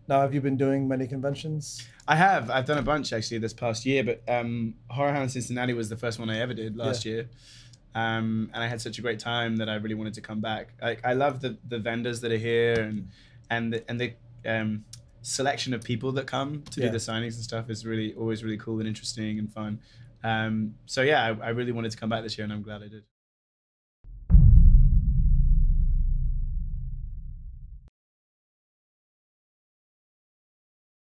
Now, have you been doing many conventions? I have. I've done a bunch actually this past year, but HorrorHound Cincinnati was the first one I ever did last year. And I had such a great time that I really wanted to come back. I love the vendors that are here and the selection of people that come to do the signings and stuff is really always really cool and interesting and fun. So yeah, I really wanted to come back this year, and I'm glad I did.